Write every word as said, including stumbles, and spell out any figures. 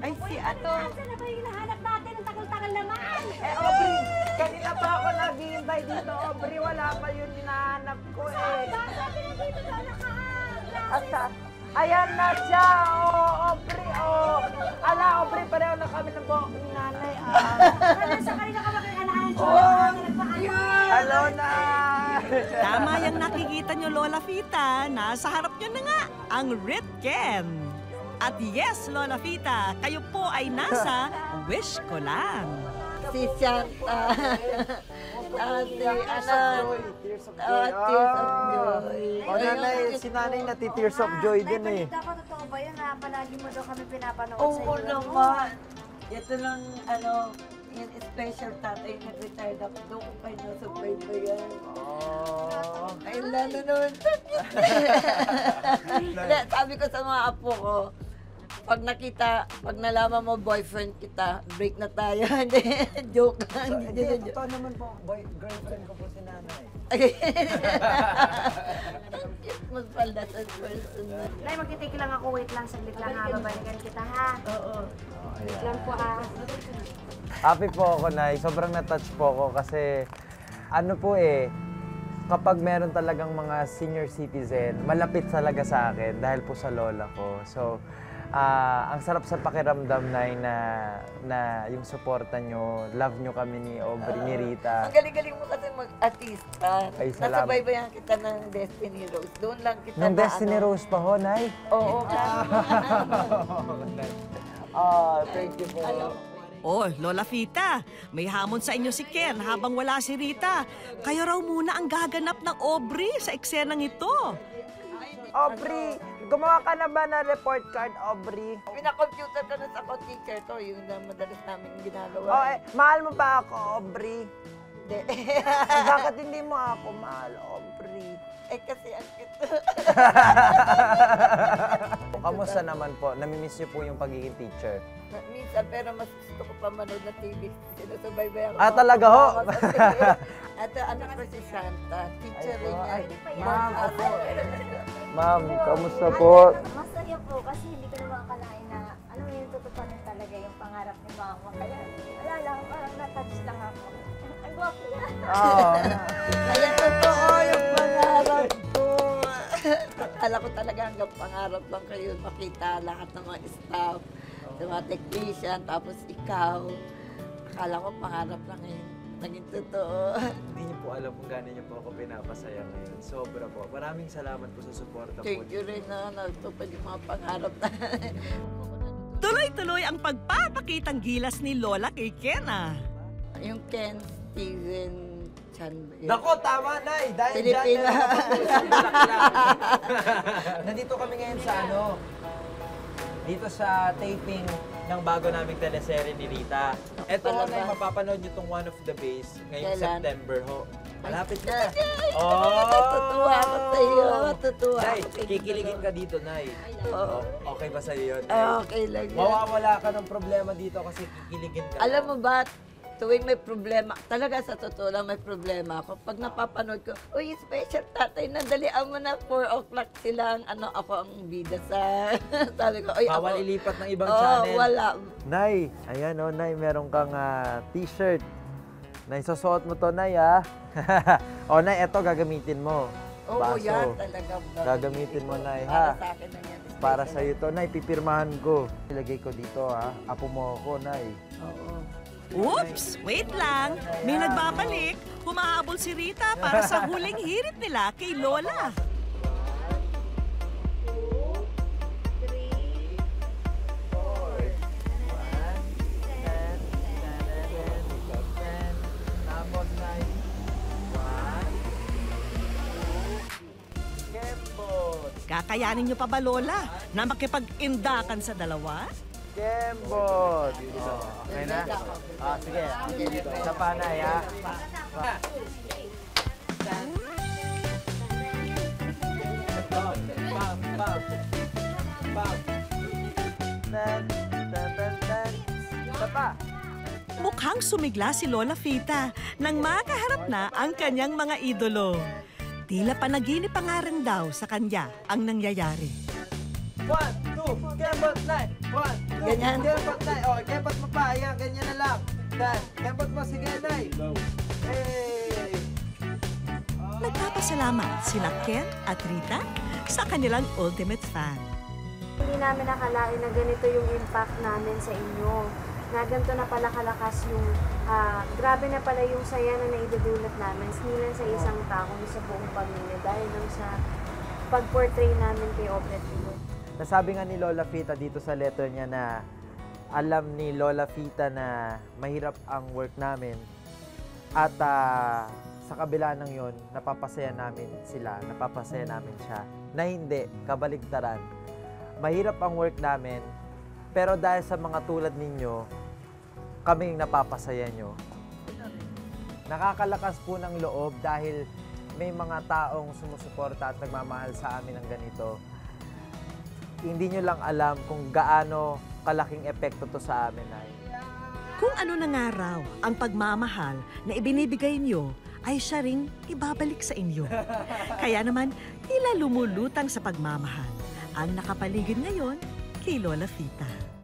Ay, si ano? Saan na ba yung hinahanap natin? Ang tagal-tagal naman. Eh, Aubrey, kanina pa ako naghihintay dito, Aubrey. Wala pa yun hinahanap ko eh. Sabi na dito na Asa? Ayan na siya, oh, Aubrey, oh. Ala, Aubrey, pareho na kami ng buhok ni nanay, ah. Sa kanina ka makikalahan siya. Oh, hello na. Tama yung nakikita nyo, Lola Fita. Nasa harap nyo na nga ang Ritken. At yes, Lola Fita, kayo po ay nasa Wish Ko Lang. Si Santa. Ate, ano? Tears of joy. Oh, Tears of Joy. O, nanay, si nanay nati Tears of Joy din eh. Balita ko, totoo ba yun na palagi mo daw kami pinapanood sa Oo iyo? naman. Ito lang, ano, yung special tatay nag-retired ako. Doon ko kayo nasabay ba yan? Oh. Ay, lalo naman. Sabi ko sa mga apo ko, pag nakita, pag nalaman mo boyfriend kita, break na tayo. Hindi, joke lang. Hindi, totoo naman po, boy, girlfriend ko po si nanay. Mas paldas as person na. Nay, magtitik lang ako. Wait lang, saglit lang ha. Babalikan kita ha. Oo. Wait lang po ha. Happy po ako, Nay. Sobrang na-touch po ako kasi ano po eh, kapag meron talagang mga senior citizen, malapit talaga sa akin dahil po sa lola ko. So, uh, ang sarap sa pakiramdam, Nay, na, na yung suporta nyo, love nyo kami ni Aubrey, ni Rita. Ang galing-galing mo kasi mag-artista. Ay, salamat. Nasabaybayan kita ng Destiny Rose. Doon lang kita Nung na Destiny ano. Rose pa ho, Nay? Oo, Ah, thank you po. Oh, Lola Fita, may hamon sa inyo si Ken habang wala si Rita. Kayo raw muna ang gaganap ng Aubrey sa eksenang ito. Aubrey, gumawa ka na ba ng report card, Aubrey? Pinakomputer ko na sa co-teacher ko. Yun na madalas namin ginagawa. Oh, eh, mahal mo ba ako, Aubrey? Hindi. Eh, bakit hindi mo ako mahal, Aubrey? Eh kasi ang cute. Kamusta naman po? Namimiss niyo po yung pagiging teacher? Minsan, pero mas gusto ko pa manood na T V. Sinusubaybayan ko. Ah, talaga ho? At ano ko si Santa, teacher rin niya. Ay, ma'am, opo. Ma'am, kamusta po? Masaya po kasi hindi ko naman akalain na alam mo yung tutuparin talaga yung pangarap ni mama. Kaya wala lang, parang na-touch lang ako. Ang gwapo niya. Oo. Kaya totoo yung pangarap ko. Akala ko talaga hanggang pangarap lang kayo makita lahat ng mga staff, sa mga technician, tapos ikaw. Akala ko pangarap lang ngayon. Naging totoo. Hindi niyo po alam kung gano'n niyo po ako pinapasaya ngayon. Sobra po. Maraming salamat po sa suporta po. Thank you rin na nagtupad yung mga pangarap na. Tuloy-tuloy ang pagpapakitang gilas ni Lola kay Ken ah. Yung Ken Steven Chan. Nako, tama na eh. Dahil Pilipina. dyan na napapag-usap. Nandito kami ngayon sa ano, dito sa taping ng bago naming teleserye ni Rita. Ito ho na yung mapapanood nyo itong One of the Base ngayong Kailan? September ho. Malapit na. Oh! Tutuwa ako sa iyo. Tutuwa Nay, ako. kikiligin ka dito, Nay. Oo. Okay ba sa'yo yun? Nay? Ah, okay lang yan. Mawawala ka ng problema dito kasi kikiligin ka. Alam mo ba, tuwing may problema, talaga sa totoo lang may problema ako. Pag napapanood ko, uy, special tatay, nadalian mo na four o'clock sila ang ano, ako ang bida sa, sabi ko, uy, Bawal ako. ilipat ng ibang Oo, channel. wala. Nay, ayan o, Nay, meron kang uh, t-shirt. Nay, susuot mo to, Nay, ha? O, Nay, eto gagamitin mo. Oo, Baso. yan talaga. Gagamitin mo, Nay, Para ha? sa akin na yan. Para sa'yo to, Nay, pipirmahan ko. Ilagay ko dito, ha? Apo mo ako, Nay. Oo. Oops! Wait lang! May nagbabalik. Humahabol si Rita para sa huling hirit nila kay Lola. Tapos, Nay. One. Kembot. Kakayanin niyo pa ba, Lola, na makipag-indakan sa dalawa? Kembot. Oh, okay na? Ah, sige. Isa pa, Nay, ha? Bam, bam, bam. Bam. Tan, tan, tan, tan. Isa pa. Mukhang sumigla si Lola Fita nang makaharap na ang kanyang mga idolo. Tila panaginip pa nga rin daw sa kanya ang nangyayari. One, two, kembot, Nay. One, Ganyan. Kempot, Nay. O, kempot mo pa. Ayan, ganyan na lang. Dan, kempot mo. Sige, Nay. Hey! Nagpapasalamat sina Ken at Rita sa kanilang ultimate fan. Hindi namin nakalain na ganito yung impact namin sa inyo. Na ganito na pala kalakas yung, ah, grabe na pala yung saya na naidudulot namin. Sinilan sa isang tao, sa buong pamilya dahil lang sa pag-portray namin kay Objectivity. Nasabi nga ni Lola Fita dito sa letter niya na alam ni Lola Fita na mahirap ang work namin at ah, sa kabila ng yon napapasaya namin sila, napapasaya namin siya. Na hindi, kabaligtaran. Mahirap ang work namin, pero dahil sa mga tulad ninyo, kaming napapasaya nyo. Nakakalakas po ng loob dahil may mga taong sumusuporta at nagmamahal sa amin ng ganito. Hindi nyo lang alam kung gaano kalaking epekto to sa amin, Nay. Kung ano na nga raw ang pagmamahal na ibinibigay nyo, ay siya ring ibabalik sa inyo. Kaya naman, tila lumulutang sa pagmamahal ang nakapaligid ngayon kay Lola Fita.